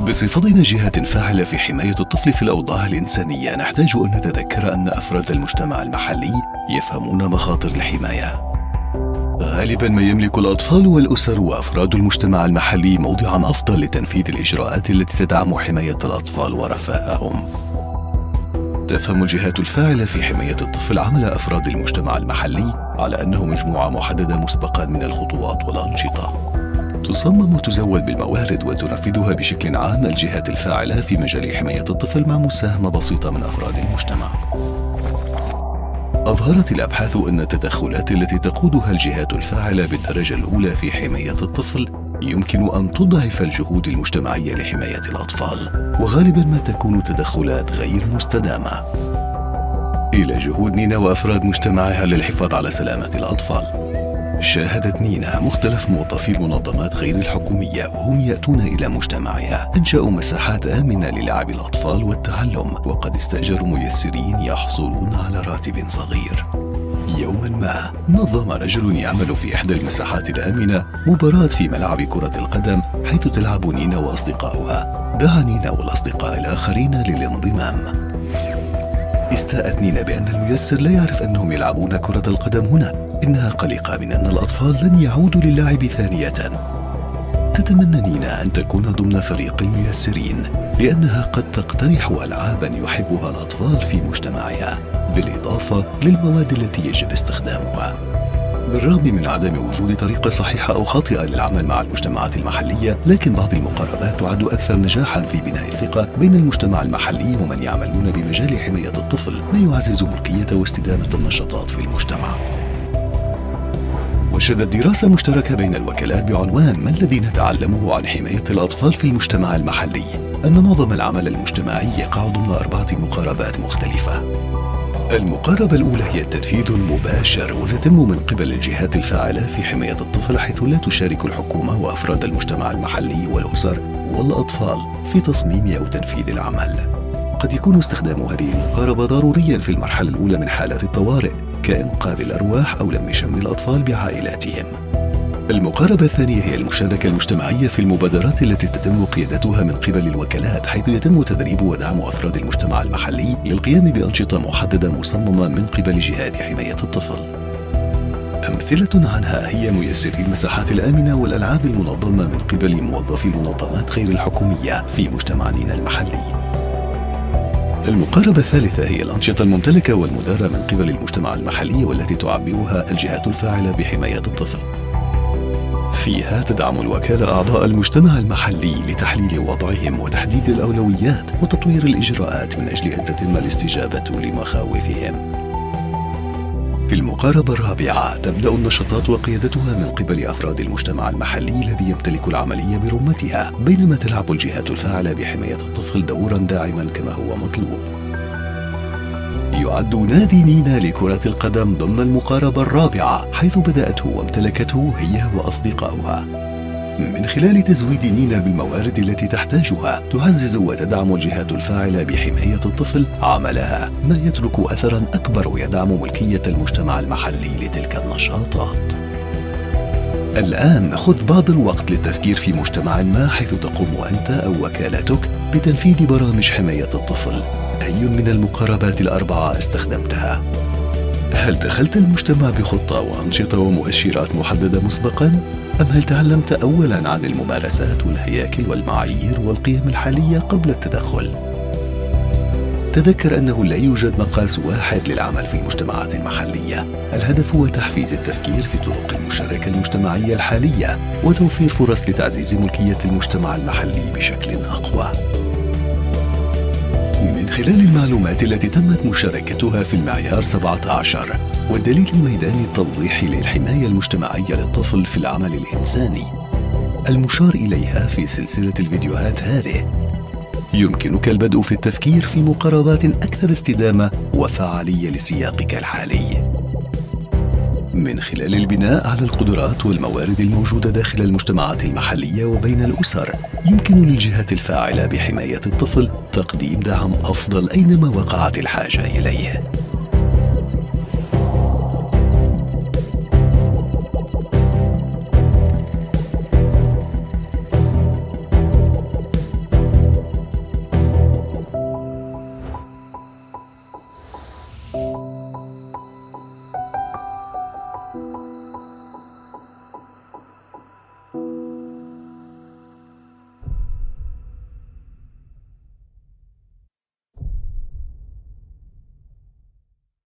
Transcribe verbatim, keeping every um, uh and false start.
بصفتنا جهة فاعلة في حماية الطفل في الأوضاع الإنسانية، نحتاج أن نتذكر أن أفراد المجتمع المحلي يفهمون مخاطر الحماية. غالباً ما يملك الأطفال والأسر وأفراد المجتمع المحلي موضعاً أفضل لتنفيذ الإجراءات التي تدعم حماية الأطفال ورفاههم. تفهم الجهات الفاعلة في حماية الطفل عمل أفراد المجتمع المحلي على أنه مجموعة محددة مسبقاً من الخطوات والأنشطة تصمم وتزود بالموارد وتنفذها بشكل عام الجهات الفاعلة في مجال حماية الطفل مع مساهمة بسيطة من أفراد المجتمع. أظهرت الأبحاث أن التدخلات التي تقودها الجهات الفاعلة بالدرجة الأولى في حماية الطفل يمكن أن تضعف الجهود المجتمعية لحماية الأطفال، وغالباً ما تكون تدخلات غير مستدامة. إلى جهود نينا وأفراد مجتمعها للحفاظ على سلامة الأطفال. شاهدت نينا مختلف موظفي المنظمات غير الحكومية وهم يأتون إلى مجتمعها إنشاء مساحات آمنة للعب الأطفال والتعلم، وقد استأجروا ميسرين يحصلون على راتب صغير. يوما ما نظم رجل يعمل في إحدى المساحات الآمنة مباراة في ملعب كرة القدم حيث تلعب نينا وأصدقاؤها. دعا نينا والأصدقاء الآخرين للانضمام. استاءت نينا بأن الميسر لا يعرف أنهم يلعبون كرة القدم هنا، إنها قلقة من أن الأطفال لن يعودوا للعب ثانية. تتمنى نينا أن تكون ضمن فريق الميسرين لأنها قد تقترح ألعابا يحبها الأطفال في مجتمعها، بالإضافة للمواد التي يجب استخدامها. بالرغم من عدم وجود طريقة صحيحة أو خاطئة للعمل مع المجتمعات المحلية، لكن بعض المقاربات تعد أكثر نجاحاً في بناء الثقة بين المجتمع المحلي ومن يعملون بمجال حماية الطفل، ما يعزز ملكية واستدامة النشاطات في المجتمع. وشدت دراسة مشتركة بين الوكالات بعنوان ما الذي نتعلمه عن حماية الأطفال في المجتمع المحلي أن معظم العمل المجتمعي يقع ضمن أربعة مقاربات مختلفة. المقاربة الأولى هي التنفيذ المباشر، وتتم من قبل الجهات الفاعلة في حماية الطفل حيث لا تشارك الحكومة وأفراد المجتمع المحلي والأسر والأطفال في تصميم أو تنفيذ العمل. قد يكون استخدام هذه المقاربة ضروريا في المرحلة الأولى من حالات الطوارئ كإنقاذ الأرواح أو لم شمل الأطفال بعائلاتهم. المقاربة الثانية هي المشاركة المجتمعية في المبادرات التي تتم قيادتها من قبل الوكالات، حيث يتم تدريب ودعم أفراد المجتمع المحلي للقيام بأنشطة محددة مصممة من قبل جهات حماية الطفل. أمثلة عنها هي ميسري المساحات الآمنة والألعاب المنظمة من قبل موظفي المنظمات غير الحكومية في مجتمع نينا المحلي. المقاربة الثالثة هي الأنشطة الممتلكة والمدارة من قبل المجتمع المحلي والتي تعبئها الجهات الفاعلة بحماية الطفل. فيها تدعم الوكالة أعضاء المجتمع المحلي لتحليل وضعهم وتحديد الأولويات وتطوير الإجراءات من أجل أن تتم الاستجابة لمخاوفهم. في المقاربة الرابعة تبدأ النشاطات وقيادتها من قبل أفراد المجتمع المحلي الذي يمتلك العملية برمتها، بينما تلعب الجهات الفاعلة بحماية الطفل دورا داعما كما هو مطلوب. يعد نادي نينا لكرة القدم ضمن المقاربة الرابعة حيث بدأته وامتلكته هي وأصدقاؤها. من خلال تزويد نينا بالموارد التي تحتاجها تعزز وتدعم الجهات الفاعلة بحماية الطفل عملها، ما يترك أثرا أكبر ويدعم ملكية المجتمع المحلي لتلك النشاطات. الآن خذ بعض الوقت للتفكير في مجتمع ما حيث تقوم أنت أو وكالتك بتنفيذ برامج حماية الطفل. أي من المقاربات الأربعة استخدمتها؟ هل دخلت المجتمع بخطة وأنشطة ومؤشرات محددة مسبقاً؟ أم هل تعلمت أولاً عن الممارسات والهياكل والمعايير والقيم الحالية قبل التدخل؟ تذكر أنه لا يوجد مقاس واحد للعمل في المجتمعات المحلية. الهدف هو تحفيز التفكير في طرق المشاركة المجتمعية الحالية وتوفير فرص لتعزيز ملكية المجتمع المحلي بشكل أقوى. من خلال المعلومات التي تمت مشاركتها في المعيار سبعة عشر والدليل الميداني التوضيحي للحماية المجتمعية للطفل في العمل الإنساني المشار إليها في سلسلة الفيديوهات هذه، يمكنك البدء في التفكير في مقاربات أكثر استدامة وفعالية لسياقك الحالي. من خلال البناء على القدرات والموارد الموجودة داخل المجتمعات المحلية وبين الأسر، يمكن للجهات الفاعلة بحماية الطفل تقديم دعم أفضل أينما وقعت الحاجة إليه.